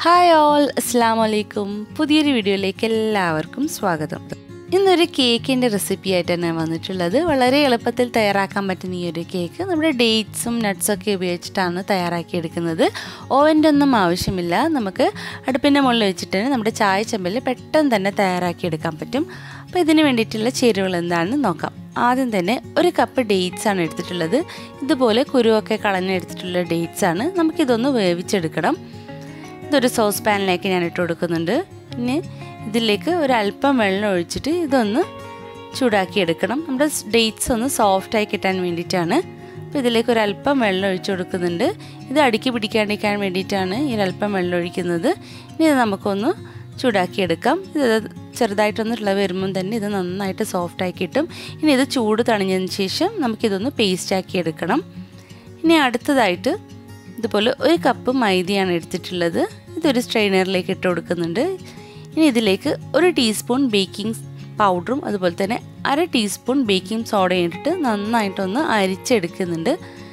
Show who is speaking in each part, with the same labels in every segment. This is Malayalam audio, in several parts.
Speaker 1: ഹായ് ഓൾ, അസ്സലാമു അലൈക്കും. പുതിയൊരു വീഡിയോയിലേക്ക് എല്ലാവർക്കും സ്വാഗതം. ഇന്നൊരു കേക്കിൻ്റെ റെസിപ്പി ആയിട്ടാണ് ഞാൻ വന്നിട്ടുള്ളത്. വളരെ എളുപ്പത്തിൽ തയ്യാറാക്കാൻ പറ്റുന്ന ഈ ഒരു കേക്ക് നമ്മുടെ ഡേറ്റ്സും നട്ട്സൊക്കെ ഉപയോഗിച്ചിട്ടാണ് തയ്യാറാക്കിയെടുക്കുന്നത്. ഓവൻ്റെ ഒന്നും ആവശ്യമില്ല. നമുക്ക് അടുപ്പിൻ്റെ മുകളിൽ വെച്ചിട്ട് നമ്മുടെ ചായ ചെമ്പിൽ പെട്ടെന്ന് തന്നെ തയ്യാറാക്കിയെടുക്കാൻ പറ്റും. അപ്പോൾ ഇതിന് വേണ്ടിയിട്ടുള്ള ചേരുവകൾ എന്താണെന്ന് നോക്കാം. ആദ്യം തന്നെ ഒരു കപ്പ് ഡേറ്റ്സ് ആണ് എടുത്തിട്ടുള്ളത്. ഇതുപോലെ കുരുവൊക്കെ കളഞ്ഞെടുത്തിട്ടുള്ള ഡേറ്റ്സ് ആണ്. നമുക്കിതൊന്ന് വേവിച്ചെടുക്കണം. ഇതൊരു സോസ് പാനിലേക്ക് ഞാൻ ഇട്ട് കൊടുക്കുന്നുണ്ട്. പിന്നെ ഇതിലേക്ക് ഒരല്പം വെള്ളം ഒഴിച്ചിട്ട് ഇതൊന്ന് ചൂടാക്കിയെടുക്കണം. നമ്മുടെ ഡേറ്റ്സ് ഒന്ന് സോഫ്റ്റായി കിട്ടാൻ വേണ്ടിയിട്ടാണ്. അപ്പോൾ ഇതിലേക്ക് ഒരല്പം വെള്ളം ഒഴിച്ചു കൊടുക്കുന്നുണ്ട്. ഇത് അടുക്കി പിടിക്കാണ്ടിരിക്കാൻ വേണ്ടിയിട്ടാണ് ഈ ഒരല്പം വെള്ളം ഒഴിക്കുന്നത്. ഇനി ഇത് നമുക്കൊന്ന് ചൂടാക്കിയെടുക്കാം. ഇത് ചെറുതായിട്ടൊന്ന് ഇളവ് വരുമ്പം തന്നെ ഇത് നന്നായിട്ട് സോഫ്റ്റായി കിട്ടും. ഇനി ഇത് ചൂട് തണിഞ്ഞതിന് ശേഷം നമുക്കിതൊന്ന് പേസ്റ്റാക്കി എടുക്കണം. ഇനി അടുത്തതായിട്ട് ഇതുപോലെ ഒരു കപ്പ് മൈദയാണ് എടുത്തിട്ടുള്ളത്. ഇതൊരു സ്ട്രെയിനറിലേക്ക് ഇട്ട് കൊടുക്കുന്നുണ്ട്. ഇനി ഇതിലേക്ക് ഒരു ടീസ്പൂൺ ബേക്കിംഗ് പൗഡറും അതുപോലെ തന്നെ അര ടീസ്പൂൺ ബേക്കിംഗ് സോഡയും ഇട്ടിട്ട് നന്നായിട്ടൊന്ന് അരിച്ചെടുക്കുന്നുണ്ട്.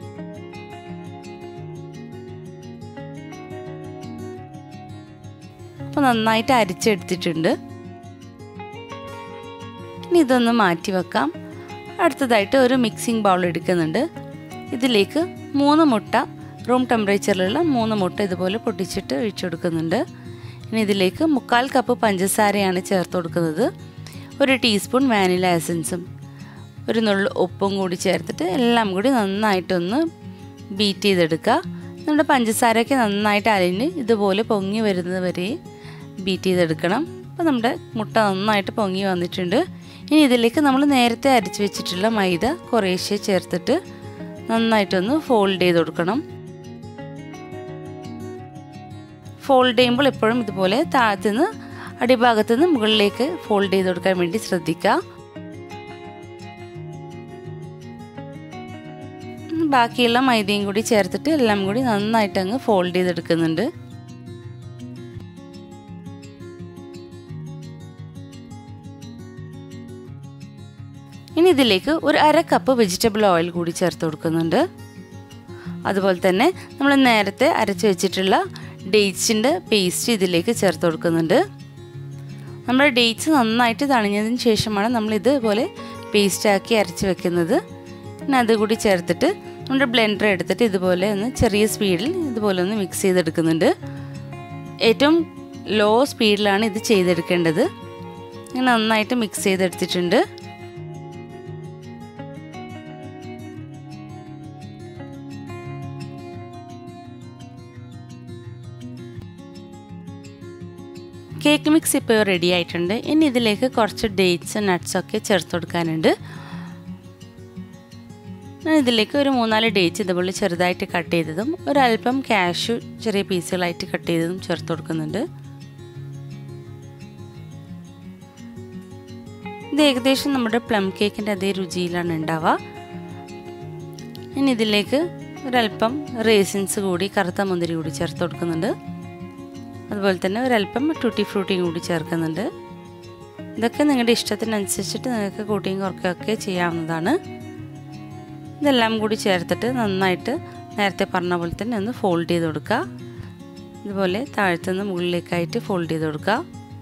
Speaker 1: അപ്പോൾ നന്നായിട്ട് അരിച്ചെടുത്തിട്ടുണ്ട്. ഇനി ഇതൊന്ന് മാറ്റി വെക്കാം. അടുത്തതായിട്ട് ഒരു മിക്സിംഗ് ബൗൾ എടുക്കുന്നുണ്ട്. ഇതിലേക്ക് 3 മുട്ട, റൂം ടെമ്പറേച്ചറിലുള്ള 3 മുട്ട ഇതുപോലെ പൊട്ടിച്ചിട്ട് ഒഴിച്ചു കൊടുക്കുന്നുണ്ട്. ഇനി ഇതിലേക്ക് 1/4 കപ്പ് പഞ്ചസാരയാണ് ചേർത്ത് കൊടുക്കുന്നത്. ഒരു ടീസ്പൂൺ വാനില എസൻസും ഒരു നുള്ളു ഉപ്പും കൂടി ചേർത്തിട്ട് എല്ലാം കൂടി നന്നായിട്ടൊന്ന് ബീറ്റ് ചെയ്തെടുക്കുക. നമ്മുടെ പഞ്ചസാരയൊക്കെ നന്നായിട്ട് അലിഞ്ഞ് ഇതുപോലെ പൊങ്ങി വരുന്നത് വരെ ബീറ്റ് ചെയ്തെടുക്കണം. അപ്പോൾ നമ്മുടെ മുട്ട നന്നായിട്ട് പൊങ്ങി വന്നിട്ടുണ്ട്. ഇനി ഇതിലേക്ക് നമ്മൾ നേരത്തെ അരച്ച് വെച്ചിട്ടുള്ള മൈദ കുറേശ്ശെ ചേർത്തിട്ട് നന്നായിട്ടൊന്ന് ഫോൾഡ് ചെയ്ത് കൊടുക്കണം. ഫോൾഡ് ചെയ്യുമ്പോൾ എപ്പോഴും ഇതുപോലെ താഴത്തുനിന്ന് അടിഭാഗത്തുനിന്ന് മുകളിലേക്ക് ഫോൾഡ് ചെയ്ത് കൊടുക്കാൻ വേണ്ടി ശ്രദ്ധിക്കുക. ബാക്കിയുള്ള മൈദയും കൂടി ചേർത്തിട്ട് എല്ലാം കൂടി നന്നായിട്ട് അങ്ങ് ഫോൾഡ് ചെയ്തെടുക്കുന്നുണ്ട്. ഇനി ഇതിലേക്ക് ഒരു അര കപ്പ് വെജിറ്റബിൾ ഓയിൽ കൂടി ചേർത്ത് കൊടുക്കുന്നുണ്ട്. അതുപോലെ തന്നെ നമ്മൾ നേരത്തെ അരച്ച് വെച്ചിട്ടുള്ള ഡേറ്റ്സിൻ്റെ പേസ്റ്റ് ഇതിലേക്ക് ചേർത്ത് കൊടുക്കുന്നുണ്ട്. നമ്മുടെ ഡേറ്റ്സ് നന്നായിട്ട് തണിഞ്ഞതിന് ശേഷമാണ് നമ്മൾ ഇതുപോലെ പേസ്റ്റാക്കി അരച്ച് വെക്കുന്നത്. പിന്നെ അതുകൂടി ചേർത്തിട്ട് നമ്മുടെ ബ്ലെൻഡർ എടുത്തിട്ട് ഇതുപോലെ ഒന്ന് ചെറിയ സ്പീഡിൽ ഇതുപോലെ ഒന്ന് മിക്സ് ചെയ്തെടുക്കുന്നുണ്ട്. ഏറ്റവും ലോ സ്പീഡിലാണ് ഇത് ചെയ്തെടുക്കേണ്ടത്. ഇങ്ങനെ നന്നായിട്ട് മിക്സ് ചെയ്തെടുത്തിട്ടുണ്ട്. കേക്ക് മിക്സ് ഇപ്പോൾ റെഡി ആയിട്ടുണ്ട്. ഇനി ഇതിലേക്ക് കുറച്ച് ഡേറ്റ്സ് നട്ട്സൊക്കെ ചേർത്ത് കൊടുക്കാനുണ്ട്. ഞാൻ ഇതിലേക്ക് ഒരു 3-4 ഡേറ്റ്സ് ഇതുപോലെ ചെറുതായിട്ട് കട്ട് ചെയ്തതും ഒരല്പം കാഷ്യൂ ചെറിയ പീസുകളായിട്ട് കട്ട് ചെയ്തതും ചേർത്ത് കൊടുക്കുന്നുണ്ട്. ഇത് ഏകദേശം നമ്മുടെ പ്ലം കേക്കിൻ്റെ അതേ രുചിയിലാണ് ഉണ്ടാവുക. ഇനി ഇതിലേക്ക് ഒരല്പം റേസിൻസ് കൂടി, കറുത്ത മുന്തിരി കൂടി ചേർത്ത് കൊടുക്കുന്നുണ്ട്. അതുപോലെ തന്നെ ഒരല്പം ടൂട്ടി ഫ്രൂട്ടിയും കൂടി ചേർക്കുന്നുണ്ട്. ഇതൊക്കെ നിങ്ങളുടെ ഇഷ്ടത്തിനനുസരിച്ചിട്ട് നിങ്ങൾക്ക് കൂട്ടിയും കുറയ്ക്കുകയൊക്കെ ചെയ്യാവുന്നതാണ്. ഇതെല്ലാം കൂടി ചേർത്തിട്ട് നന്നായിട്ട് നേരത്തെ പറഞ്ഞ പോലെ തന്നെ ഒന്ന് ഫോൾഡ് ചെയ്ത് കൊടുക്കുക. ഇതുപോലെ താഴത്തുനിന്ന് മുകളിലേക്കായിട്ട് ഫോൾഡ് ചെയ്ത് കൊടുക്കുക.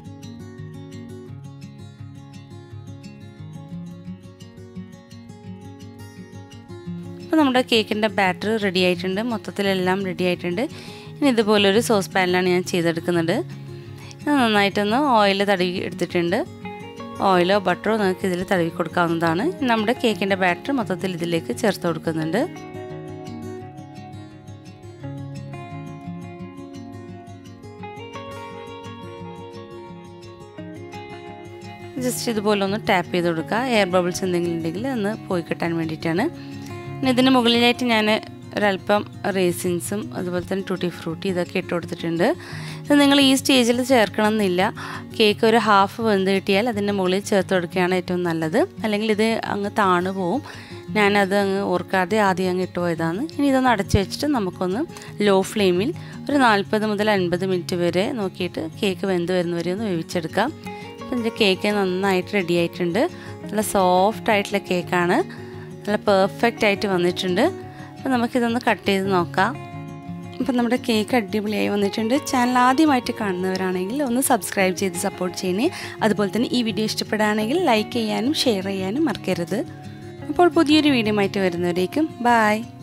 Speaker 1: അപ്പോൾ നമ്മുടെ കേക്കിൻ്റെ ബാറ്റർ റെഡി ആയിട്ടുണ്ട്. മൊത്തത്തിലെല്ലാം റെഡി ആയിട്ടുണ്ട്. ഇനി ഇതുപോലൊരു സോസ് പാനിലാണ് ഞാൻ ചെയ്തെടുക്കുന്നത്. നന്നായിട്ടൊന്ന് ഓയിൽ തടവി എടുത്തിട്ടുണ്ട്. ഓയിലോ ബട്ടറോ നിങ്ങൾക്ക് ഇതിൽ തടവി കൊടുക്കാവുന്നതാണ്. നമ്മുടെ കേക്കിൻ്റെ ബാറ്റർ മൊത്തത്തിൽ ഇതിലേക്ക് ചേർത്ത് കൊടുക്കുന്നുണ്ട്. ജസ്റ്റ് ഇതുപോലെ ഒന്ന് ടാപ്പ് ചെയ്ത് കൊടുക്കുക. എയർ ബബിൾസ് എന്തെങ്കിലും ഉണ്ടെങ്കിൽ ഒന്ന് പോയി കിട്ടാൻ വേണ്ടിയിട്ടാണ്. പിന്നെ ഇതിന് മുകളിലായിട്ട് ഞാൻ ഒരല്പം റേസിൻസും അതുപോലെ തന്നെ ടൂട്ടി ഫ്രൂട്ടി ഇതൊക്കെ ഇട്ട് കൊടുത്തിട്ടുണ്ട്. ഇത് നിങ്ങൾ ഈ സ്റ്റേജിൽ ചേർക്കണം എന്നില്ല. കേക്ക് ഒരു ഹാഫ് വെന്ത് കിട്ടിയാൽ അതിൻ്റെ മുകളിൽ ചേർത്ത് കൊടുക്കുകയാണ് ഏറ്റവും നല്ലത്. അല്ലെങ്കിൽ ഇത് അങ്ങ് താണു പോവും. ഞാനത് അങ്ങ് ഓർക്കാതെ ആദ്യം അങ്ങ് ഇട്ട് പോയതാണ്. ഇനി ഇതൊന്ന് അടച്ചു വെച്ചിട്ട് നമുക്കൊന്ന് ലോ ഫ്ലെയിമിൽ ഒരു 40 മുതൽ 50 മിനിറ്റ് വരെ നോക്കിയിട്ട് കേക്ക് വെന്ത് വരുന്നവരെ ഒന്ന് വേവിച്ചെടുക്കാം. അപ്പോൾ ഇതിൻ്റെ കേക്ക് നന്നായിട്ട് റെഡി ആയിട്ടുണ്ട്. നല്ല സോഫ്റ്റ് ആയിട്ടുള്ള കേക്കാണ്. നല്ല പെർഫെക്റ്റ് ആയിട്ട് വന്നിട്ടുണ്ട്. അപ്പോൾ നമുക്കിതൊന്ന് കട്ട് ചെയ്ത് നോക്കാം. അപ്പോൾ നമ്മുടെ കേക്ക് അടിപൊളിയായി വന്നിട്ടുണ്ട്. ചാനൽ ആദ്യമായിട്ട് കാണുന്നവരാണെങ്കിൽ ഒന്ന് സബ്സ്ക്രൈബ് ചെയ്ത് സപ്പോർട്ട് ചെയ്യണേ. അതുപോലെ തന്നെ ഈ വീഡിയോ ഇഷ്ടപ്പെടുകയാണെങ്കിൽ ലൈക്ക് ചെയ്യാനും ഷെയർ ചെയ്യാനും മറക്കരുത്. അപ്പോൾ പുതിയൊരു വീഡിയോ ആയിട്ട് വരുന്നവരേക്കും ബൈ.